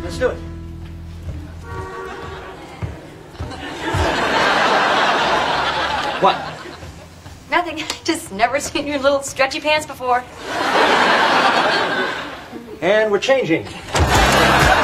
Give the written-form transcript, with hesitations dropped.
Let's do it. What? Nothing. Just never seen your little stretchy pants before. And we're changing.